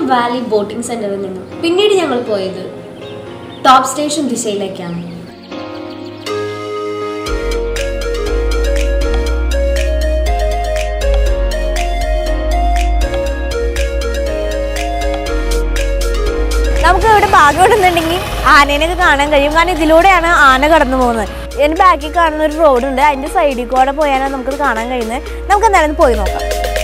Valley boating സെന്ററിൽ നിന്നും പിന്നീട് ഞങ്ങൾ പോയത് ടോപ്പ് സ്റ്റേഷൻ ദിശയിലേക്കാണ്. നമുക്ക് ഇവിടെ ഭാഗമുണ്ടെന്നുണ്ടെങ്കിൽ ആനേനൊക്കെ കാണാൻ കഴിയും. കാരണം ഇതിലൂടെയാണ് ആന കടന്നു പോകുന്നത്. ഇതിന് ബാക്കിൽ കാണുന്ന ഒരു റോഡുണ്ട്, അതിൻ്റെ സൈഡിൽ കൂടെ പോയാലാണ് നമുക്കത് കാണാൻ കഴിയുന്നത്. നമുക്ക് എന്തായാലും പോയി നോക്കാം.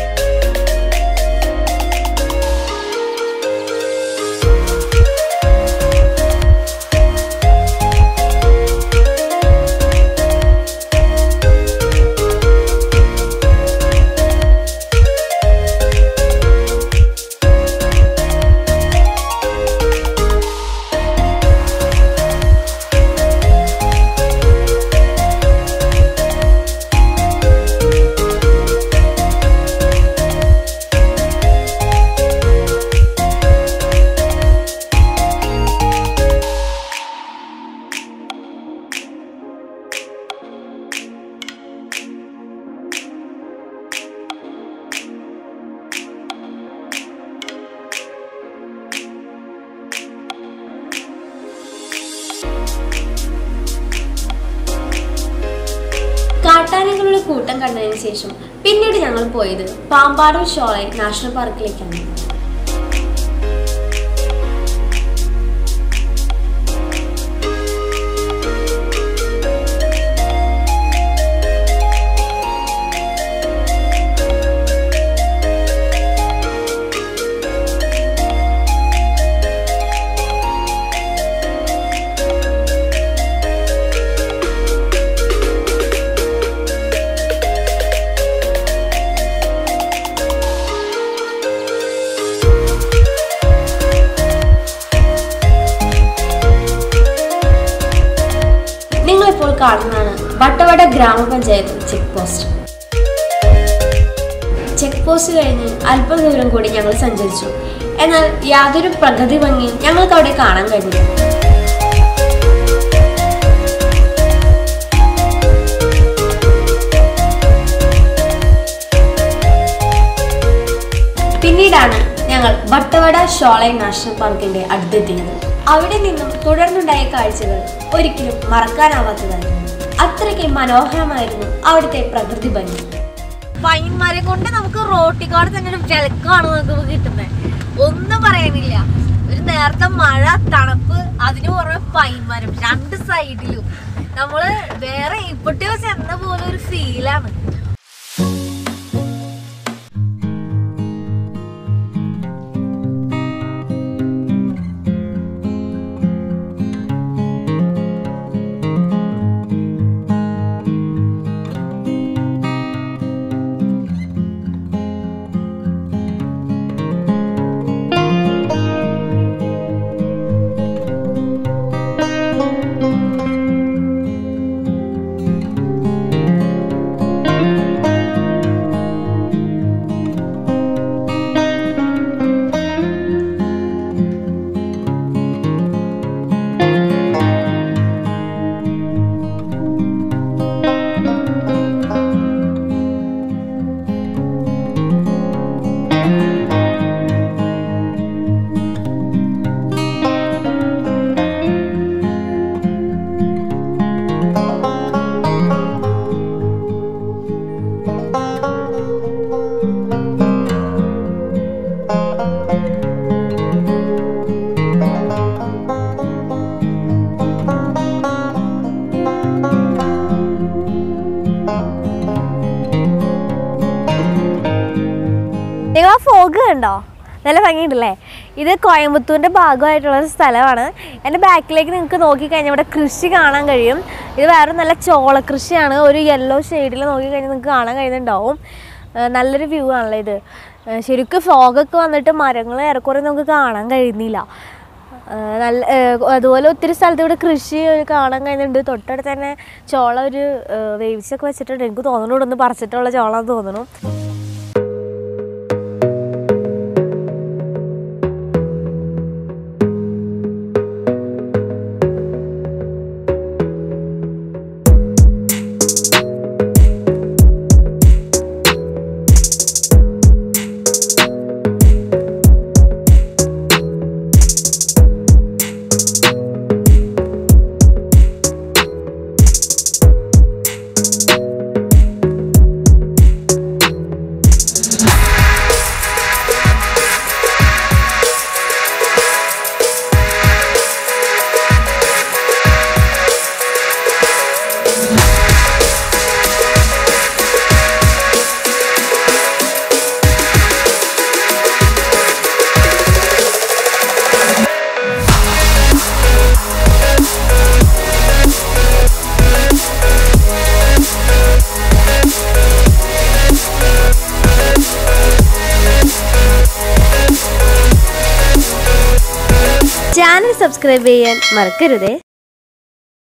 കാട്ടാനകളുടെ കൂട്ടം കണ്ടതിന് ശേഷം പിന്നീട് ഞങ്ങൾ പോയത് പാമ്പാടും ഷോള നാഷണൽ പാർക്കിലേക്കാണ്. ഇപ്പോൾ കാണുന്നതാണ് വട്ടവട ഗ്രാമപഞ്ചായത്ത് ചെക്ക് പോസ്റ്റ്. ചെക്ക് പോസ്റ്റ് കഴിഞ്ഞ് അല്പദൂരം കൂടി ഞങ്ങൾ സഞ്ചരിച്ചു. എന്നാൽ യാതൊരു പ്രകൃതി ഭംഗിയും ഞങ്ങൾക്ക് അവിടെ കാണാൻ കഴിഞ്ഞില്ല. പിന്നീടാണ് ഞങ്ങൾ വട്ടവട ഷോള നാഷണൽ പാർക്കിന്റെ അടുത്തെത്തിയത്. അവിടെ നിന്നും തുടർന്നുണ്ടായ കാഴ്ചകൾ ഒരിക്കലും മറക്കാനാവാത്തതായിരുന്നു. അത്രയ്ക്ക് മനോഹരമായിരുന്നു അവിടുത്തെ പ്രകൃതി ഭംഗി. പൈന്മാരെ കൊണ്ട് നമുക്ക് റോട്ടിക്കാട് തന്നെ ഒരു വിലക്കാണ് നമുക്ക് കിട്ടുന്നത്. ഒന്നും പറയാനില്ല. ഒരു നേരത്തെ മഴ, തണുപ്പ്, അതിന് പുറമെ പൈന്മാരും രണ്ട് സൈഡിലും. നമ്മള് വേറെ ഇപ്പോഴത്തെ ചെന്ന പോലെ ഒരു ഫീലാണ്. നിങ്ങൾ ആ ഫോഗ് കണ്ടോ? നല്ല ഭംഗിയുണ്ടല്ലേ? ഇത് കോയമ്പത്തൂരിൻ്റെ ഭാഗമായിട്ടുള്ള സ്ഥലമാണ്. എൻ്റെ ബാക്കിലേക്ക് നിങ്ങൾക്ക് നോക്കിക്കഴിഞ്ഞാൽ ഇവിടെ കൃഷി കാണാൻ കഴിയും. ഇത് വേറെ നല്ല ചോള കൃഷിയാണ്. ഒരു യെല്ലോ ഷെയ്ഡിൽ നോക്കിക്കഴിഞ്ഞാൽ നിങ്ങൾക്ക് കാണാൻ കഴിയുന്നുണ്ടാവും. നല്ലൊരു വ്യൂ ആണല്ലോ ഇത്. ശരിക്കും ഫോഗൊക്കെ വന്നിട്ട് മരങ്ങൾ ഏറെക്കുറെ നമുക്ക് കാണാൻ കഴിയുന്നില്ല. നല്ല അതുപോലെ ഒത്തിരി സ്ഥലത്ത് ഇവിടെ കൃഷി കാണാൻ കഴിയുന്നുണ്ട്. തൊട്ടടുത്ത് തന്നെ ചോള ഒരു വേവിച്ചൊക്കെ വെച്ചിട്ടുണ്ട്. എനിക്ക് തോന്നുന്നു ഇവിടെ ഒന്ന് പറിച്ചിട്ടുള്ള ചോളാന്ന് തോന്നുന്നു. സബ്സ്ക്രൈബ് ചെയ്യാൻ മറക്കരുതേ.